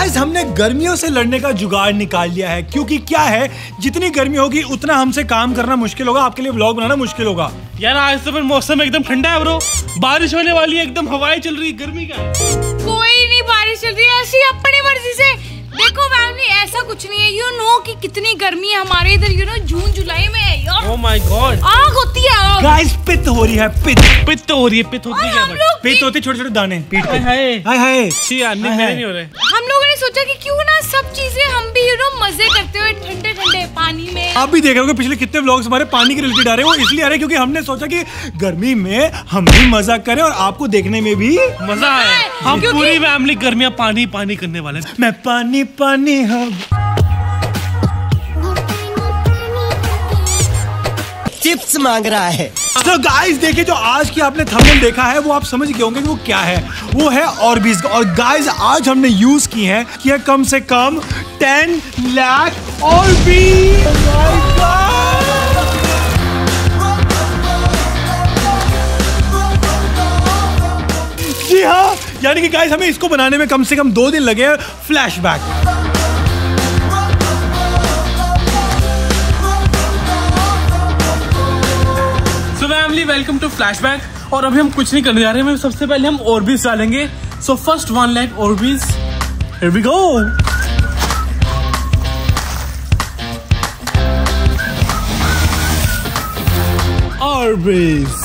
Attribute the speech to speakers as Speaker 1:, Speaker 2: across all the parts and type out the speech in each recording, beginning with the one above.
Speaker 1: Guys हमने गर्मियों से लड़ने का जुगाड़ निकाल लिया है, क्योंकि क्या है, जितनी गर्मी होगी उतना हमसे काम करना मुश्किल होगा, आपके लिए व्लॉग बनाना मुश्किल होगा।
Speaker 2: यार आज तो फिर मौसम एकदम ठंडा है ब्रो, बारिश होने वाली है, एकदम हवाएं चल रही है, गर्मी का है।
Speaker 3: कोई नहीं बारिश चल रही है, ऐसी अपनी मर्जी से। देखो फैमिली ऐसा कुछ नहीं है, यू नो कि कितनी गर्मी है हमारे इधर, यू नो जून जुलाई में है यार।
Speaker 2: ओह माय गॉड,
Speaker 3: आग होती है आग।
Speaker 1: गाइस पित्त हो रही है, पित्त
Speaker 2: हो रही है, पित्त होती है क्या?
Speaker 1: पित्त होती छोटे छोटे दाने पीठ पे।
Speaker 2: हाय
Speaker 1: हाय हाय
Speaker 2: नहीं हो रहे।
Speaker 3: हम लोगों ने सोचा कि क्यों ना सब चीजें हम भी यू नो मजे करते हुए ठंडे ठंडे पानी में।
Speaker 1: आप भी देख रहे हो कि पिछले कितने व्लॉग्स हमारे पानी के रिलेटेड आ रहे हैं, वो इसलिए आ रहे हैं क्योंकि हमने सोचा कि गर्मी में हम भी मजा करें और आपको देखने में भी
Speaker 2: मजा आए। हम पूरी फैमिली गर्मियां पानी पानी करने वाले हैं।
Speaker 1: मैं पानी पानी हम
Speaker 4: चिप्स मांग रहा है।
Speaker 1: तो गाइस देखिए, जो आज की आपने थंबनेल देखा है वो आप समझ गए होंगे कि वो क्या है। वो है ऑर्बिस। और गाइस आज हमने यूज की है कि कम से कम 10 लाख ऑर्बिस। जी हाँ, यानी कि गाइस हमें इसको बनाने में कम से कम 2 दिन लगे। फ्लैशबैक।
Speaker 2: Welcome to flashback. और अभी हम कुछ नहीं करने जा रहे हैं, सबसे पहले हम ऑर्बिस डालेंगे। So first 1 lakh orbs, here we go. Orbs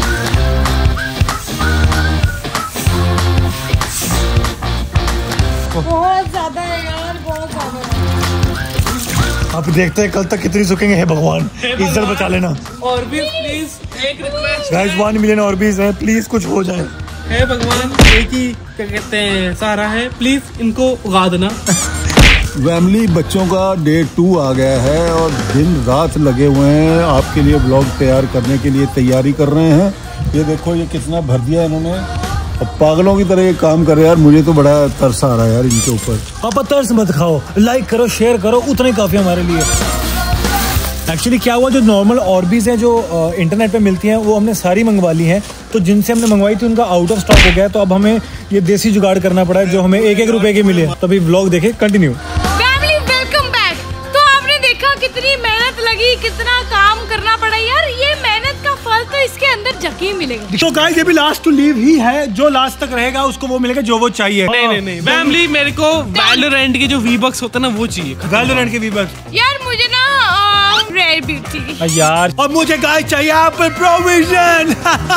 Speaker 3: बहुत ज्यादा है यार, बहुत ज्यादा।
Speaker 1: आप देखते हैं कल तक कितनी सूखेंगे। हे भगवान, इज्जत बचा लेना।
Speaker 2: ऑर्बिस प्लीज, एक रिक्वेस्ट
Speaker 1: गाइस 1 मिलियन ऑर्बिस है, प्लीज कुछ हो जाए।
Speaker 2: हे भगवान, एक ही क्या कहते हैं सहारा है, प्लीज इनको उगा देना।
Speaker 5: फैमिली बच्चों का डे 2 आ गया है और दिन रात लगे हुए हैं आपके लिए ब्लॉग तैयार करने के लिए तैयारी कर रहे हैं। ये देखो ये कितना भर दिया इन्होंने, अब पागलों की तरह ये काम कर रहे हैं यार। मुझे तो बड़ा तरस आ रहा है यार इनके ऊपर।
Speaker 1: पापा तरस मत खाओ, लाइक करो, शेयर करो, उतना ही काफी हमारे लिए। एक्चुअली क्या हुआ, जो नॉर्मल ऑर्बिस है जो इंटरनेट पे मिलती हैं वो हमने सारी मंगवा ली हैं। तो जिनसे हमने मंगवाई थी उनका आउट ऑफ स्टॉक हो गया, तो अब हमें ये देसी जुगाड़ करना पड़ा है जो हमें 1-1 रुपए के मिले। तो अभी व्लॉग देखे, कंटिन्यू।
Speaker 3: Family welcome back. तो आपने देखा कितनी मेहनत लगी, कितना काम करना पड़ा यार। ये मेहनत का फल तो इसके अंदर जकी मिलेगा।
Speaker 1: तो गाइस ये भी लास्ट टू लीव ही है, जो लास्ट तक रहेगा उसको वो मिलेगा जो वो चाहिए।
Speaker 2: नहीं फैमिली, मेरे को वैलोरेंट के जो V-Bucks होते हैं ना वो चाहिए।
Speaker 1: वैलोरेंट के V-Bucks
Speaker 3: यार मुझे ना रेयर ब्यूटी
Speaker 1: यार, और मुझे गाइस चाहिए एप्पल प्रोविजन।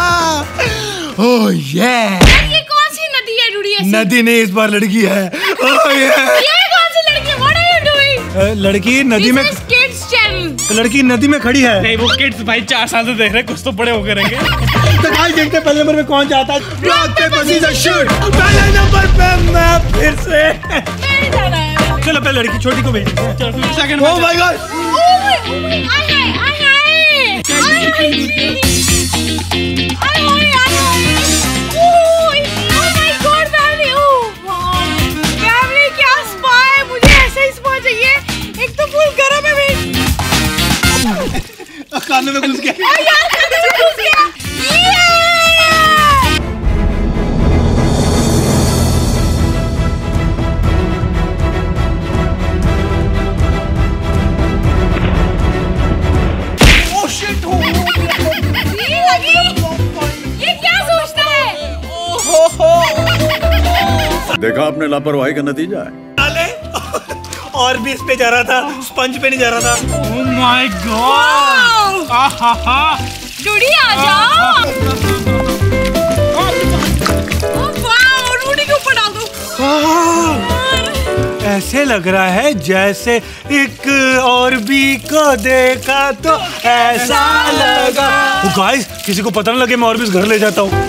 Speaker 1: ओह ये
Speaker 3: ये कौन सी नदी है रुड़ी ऐसी?
Speaker 1: नदी नहीं, इस बार लड़की है। ओह
Speaker 3: ये कौन सी लड़की है? What are you doing?
Speaker 1: लड़की नदी में,
Speaker 3: किड्स चैनल।
Speaker 1: लड़की नदी में खड़ी है।
Speaker 2: नहीं वो किड्स भाई 4 साल से देख रहे, कुछ तो बड़े हो गए रहेंगे।
Speaker 1: तो गाइस देखते हैं पहले नंबर पे कौन जाता है। शूट। पहले नंबर पे मैं फिर से।
Speaker 3: मैंने जाना है।
Speaker 1: चलो पहले लड़की छोटी को भेजते हैं।
Speaker 2: चलो सेकंड।
Speaker 1: ओह माय गॉड, कानों में घुस गया।
Speaker 3: ये क्या सोचता है?
Speaker 5: देखा आपने लापरवाही का नतीजा है।
Speaker 1: और भी इस पे जा रहा था, स्पंज पे नहीं जा रहा था।
Speaker 2: ओह माय गॉड, आहा
Speaker 3: रूडी आ जाओ। वाओ, रूडी के ऊपर डाल दो।
Speaker 1: ऐसे लग रहा है जैसे एक और भी को देखा तो ऐसा लगा। तो गाइस किसी को पता न लगे मैं और भी इस घर ले जाता हूँ।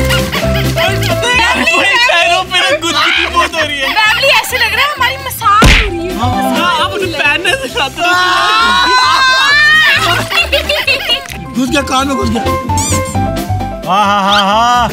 Speaker 2: बहुत हो रही है।
Speaker 3: ऐसे लग रहा है हमारी मसाज हो रही है।
Speaker 2: आप उन्हें पहनने से खाते हो।
Speaker 1: घुस गया कान में, घुस गया। हाँ।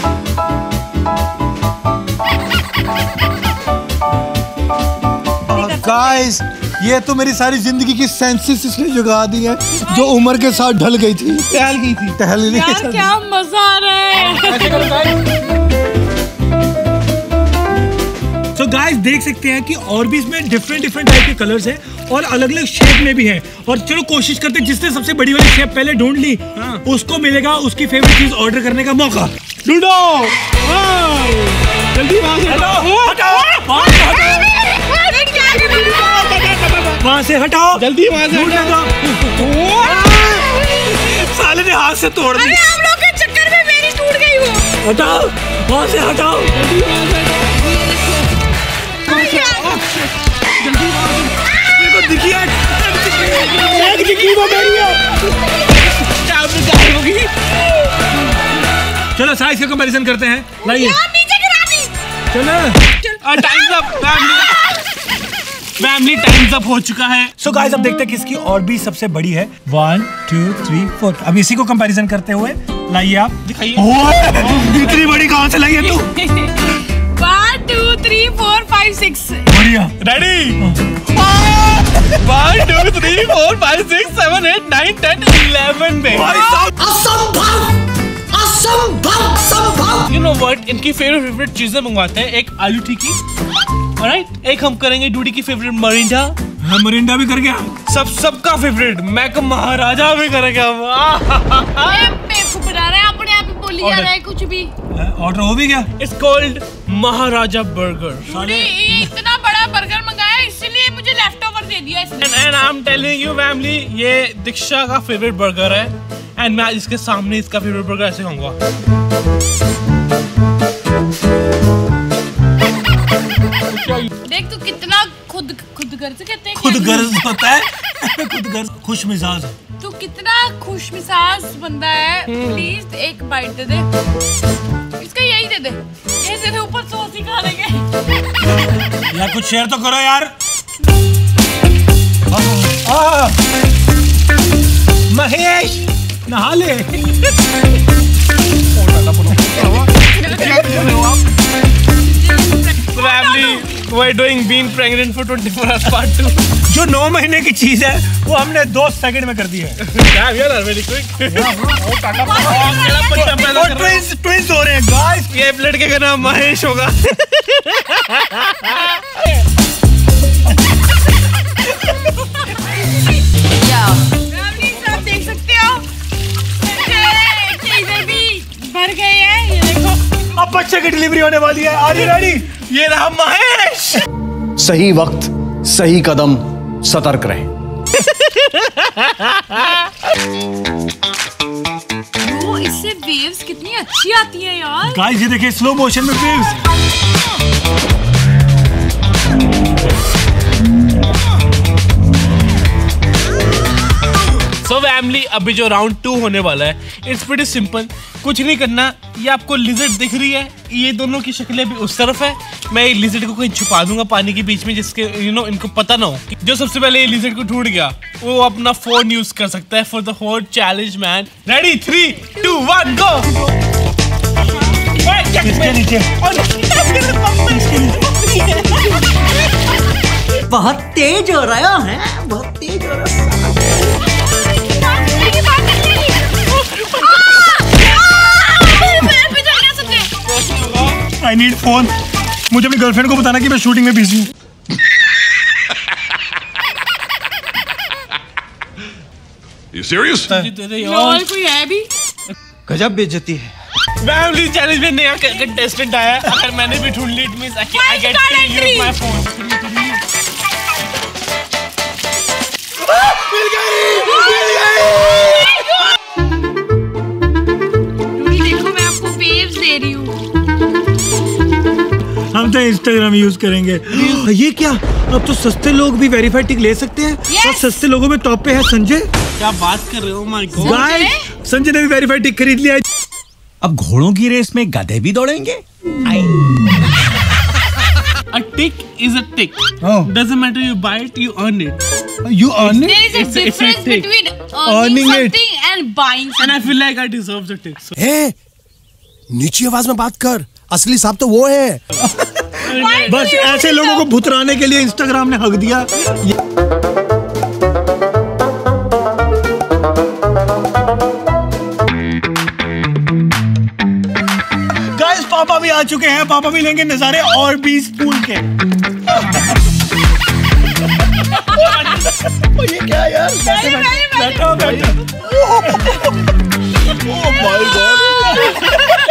Speaker 1: गाइस ये तो मेरी सारी जिंदगी की सेंसेस इसने जगा दी है, जो उम्र के साथ ढल गई थी, टहल गई थी।
Speaker 3: यार क्या मजा आ रहा है।
Speaker 1: तो गाइस देख सकते हैं कि और भी इसमें डिफरेंट टाइप के कलर्स हैं और अलग अलग शेप में भी हैं। और चलो कोशिश करते हैं जिसने सबसे बड़ी वाली शेप पहले ढूंढ ली उसको मिलेगा उसकी फेवरेट चीज ऑर्डर करने का मौका। ढूंढो जल्दी वहां से हटाओ जल्दी वहां से हटाओ। साले ने हाथ से तोड़ दी।
Speaker 3: आप लोग के चक्कर में मेरी टूट गई वो।
Speaker 1: हटाओ वहां से हटाओ जल्दी वहां से हटाओ। देखो दिखिए एक दिखी वो मेरी है। चलो साइज का कंपैरिजन करते हैं। लाइए चलो
Speaker 2: times up family, times up हो चुका है।
Speaker 1: सो गाइस अब देखते हैं किसकी और भी सबसे बड़ी है। 1 2 3 4। अब इसी को कंपैरिजन करते हुए लाइए आप
Speaker 2: दिखाइए।
Speaker 1: इतनी बड़ी कहां से लाई है तू?
Speaker 3: 1 2 3 4 5 6।
Speaker 1: बढ़िया
Speaker 2: रेडी 1 2 3 4 5 6 7 8 9 10 11 में। You know what? इनकी फेवरेट चीजें मंगवाते हैं। एक आलू टिक्की, ऑलराइट, एक हम करेंगे डूडी की फेवरेट मरिंडा।
Speaker 1: हाँ मरिंडा भी कर गया।
Speaker 2: सबका फेवरेट मैक महाराजा भी करेंगे हम।
Speaker 3: बेवकूफ बना रहा है, अपने आप ही बोली जा रहा है कुछ भी।
Speaker 1: ऑर्डर हो भी गया।
Speaker 2: It's called Maharaja burger.
Speaker 3: डूडी इतना बड़ा बर्गर मंगाया इसलिए मुझे लेफ्ट ओवर दे दिया इसने।
Speaker 2: And I am telling you family, ये दीक्षा का फेवरेट बर्गर है एंड मैं इसके सामने इसका फेवरेट बर्गर ऐसे खाऊंगा।
Speaker 3: देख तू कितना खुद गर्ज कहते हैं।
Speaker 1: खुद गर्ज होता है खुद गर्ज खुश मिजाज।
Speaker 3: तू कितना खुश मिजाज बंदा है। प्लीज एक बाइट दे दे। इसका यही दे दे, ये दे दे, ऊपर सॉस ही खा लेंगे।
Speaker 1: यार कुछ शेयर तो करो यार। महेश नहा ले।
Speaker 2: Family, we're doing being pregnant for 24 hours part 2.
Speaker 1: जो 9 महीने की चीज है वो हमने 2 सेकंड में कर दी है।
Speaker 2: Very quick.
Speaker 1: ट्विंस हो रहे हैं गाइस।
Speaker 2: ये लड़के का नाम महेश होगा।
Speaker 3: आप देख सकते हो इधर भी भर गए हैं। ये देखो
Speaker 1: अब बच्चे की डिलीवरी होने वाली है। Are you ready?
Speaker 2: ये रहा महेश।
Speaker 6: सही वक्त सही कदम, सतर्क रहें।
Speaker 3: इससे वेव्स कितनी अच्छी आती है यार।
Speaker 1: गाइस ये देखिए स्लो मोशन में वेव्स।
Speaker 2: सो फैमिली, अभी जो राउंड 2 होने वाला है इट्स प्रीटी सिंपल। कुछ नहीं करना। ये आपको लिजर्ड दिख रही है, ये दोनों की शक्लें भी उस तरफ है। मैं ये लिजर्ड को कहीं छुपा दूंगा पानी के बीच में, जिसके इनको पता ना हो। जो सबसे पहले ये लिजर्ड को ढूंढ गया वो अपना फोन यूज कर सकता है for the whole challenge man. Ready 3 2 1 go.
Speaker 1: इसके नीचे
Speaker 4: बहुत तेज हो रहा है, बहुत तेज हो रहा है।
Speaker 1: I need phone. मुझे अपनी गर्लफ्रेंड को बताना कि मैं शूटिंग में बिजी हूँ।
Speaker 7: You serious?
Speaker 3: लॉल कोई है भी?
Speaker 6: गजब बेइज्जती है।
Speaker 2: फैमिली चैलेंज में नया कंटेस्टेंट आया। अगर मैंने भी ढूंढ ली it means I get to use my phone.
Speaker 1: मिल गई।
Speaker 3: देखो मैं आपको वेव्स दे रही हूँ।
Speaker 1: हम तो इंस्टाग्राम यूज करेंगे। ये क्या, अब तो सस्ते लोग भी वेरीफाइड टिक ले सकते हैं।
Speaker 3: Yes.
Speaker 1: और सस्ते लोगों में टॉप पे है संजय।
Speaker 2: क्या बात कर रहे हो? My God.
Speaker 1: गाइस संजय ने भी वेरीफाइड टिक खरीद लिया है।
Speaker 6: अब घोड़ों की रेस में गधे भी दौड़ेंगे।
Speaker 2: A tick is a tick.
Speaker 1: Oh.
Speaker 2: Doesn't matter you buy it, you earn it.
Speaker 1: You earn it?
Speaker 3: There is a
Speaker 2: It's a
Speaker 3: difference
Speaker 2: tick.
Speaker 3: between
Speaker 1: Earning
Speaker 3: earning
Speaker 1: it.
Speaker 3: something and buying
Speaker 2: And
Speaker 3: something.
Speaker 2: I feel like I deserve the tick. So,
Speaker 6: नीची आवाज में बात कर, असली साहब तो वो है।
Speaker 1: बस ऐसे लोगों को भुतराने के लिए इंस्टाग्राम ने हक दिया। गाइस पापा भी आ चुके हैं, पापा भी लेंगे नजारे और भी पूल के।
Speaker 5: ये क्या यार?
Speaker 1: बैठो बैठो।
Speaker 5: Oh my god.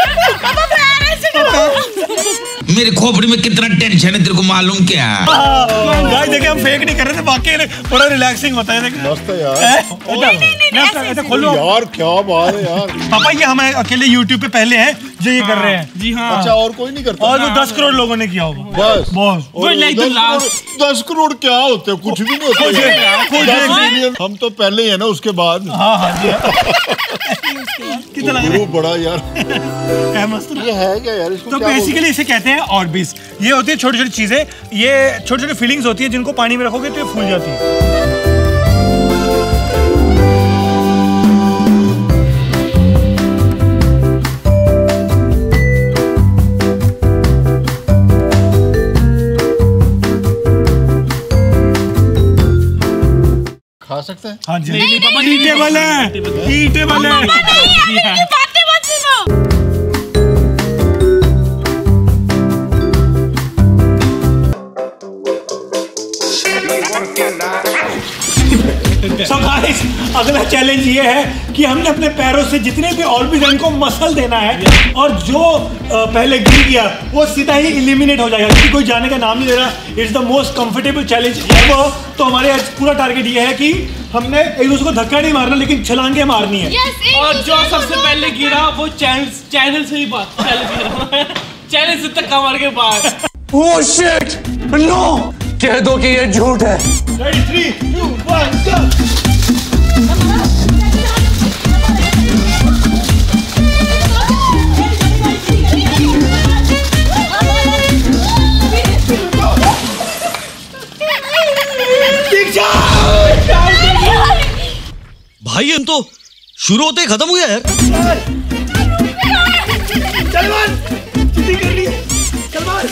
Speaker 8: मेरे खोपड़ी में कितना टेंशन है तेरे को मालूम क्या?
Speaker 1: गाइस देखिए हम फेक नहीं कर रहे थे, वाकई बड़ा रिलैक्सिंग होता है।
Speaker 5: मस्त है यार।
Speaker 1: ऐसे खोलो
Speaker 5: यार क्या बात है यार।
Speaker 1: पापा ये हम अकेले YouTube पे पहले हैं जो ये कर रहे हैं।
Speaker 2: जी हाँ।
Speaker 5: अच्छा और कोई नहीं करता?
Speaker 1: और वो 10 करोड़ लोगों ने किया होगा
Speaker 5: बस
Speaker 1: बॉस।
Speaker 5: और 10 करोड़ क्या होते हैं? कुछ भी नहीं होते। 10 मिलियन हम तो पहले ही है ना, उसके बाद।
Speaker 1: हाँ हाँ जी। कितना लग रहा है?
Speaker 5: बड़ा यार
Speaker 1: है मस्त ना?
Speaker 5: ये है क्या यार? इसको
Speaker 1: तो
Speaker 5: क्या बोलते
Speaker 1: बेसिकली इसे कहते हैं ऑर्बिस। ये होती है छोटी छोटी चीजें, ये छोटी छोटी फीलिंग्स होती है जिनको पानी में रखोगे तो ये फूल जाती है।
Speaker 5: खा सकते हैं?
Speaker 1: हाँ जी। ईटेबल है, ईटेबल है।
Speaker 3: बातें मत सुनो।
Speaker 1: So guys, अगला चैलेंज ये है कि हमने अपने पैरों से जितने भी ऑर्बिस हैं इनको मसल देना है, और जो पहले गिर गया वो सीधा ही इलिमिनेट हो जाएगा, क्योंकि कोई जाने का नाम नहीं ले रहा। It's the most comfortable challenge ever. तो हमारे आज पूरा टारगेट ये है कि हमने एक दूसरे को धक्का नहीं मारना, लेकिन छलांगे मारनी है।
Speaker 2: और जो सबसे पहले गिरा वो चैनल से ही बात चैनल से धक्का मार के बाहर।
Speaker 9: ओह शिट, नो, कह दो कि ये झूठ है।
Speaker 1: Ready, 3, 2, 1, go!
Speaker 9: भाई हम तो शुरू होते ही खत्म हो गया यार।
Speaker 1: चल मान, जितनी कर ली, चल मान।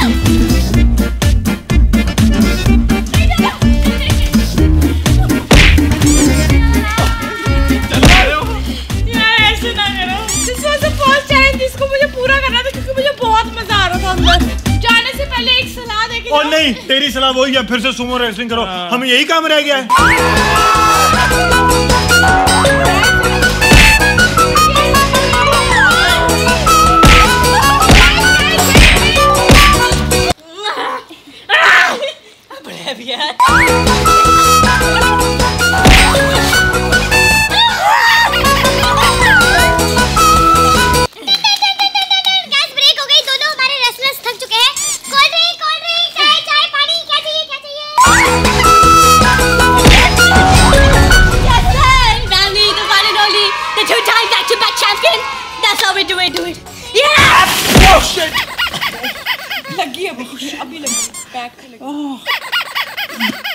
Speaker 3: यार ऐसे ना करो। This was the first challenge जिसको मुझे पूरा करना था, क्योंकि मुझे बहुत मजा आ रहा था अंदर। जाने से पहले एक सलाह देके
Speaker 1: और नहीं, तेरी सलाह वही है, फिर से सुमो रेसलिंग करो। हमें यही काम रह गया है।
Speaker 3: लगी है, अभी लगी, बैक पे लगी।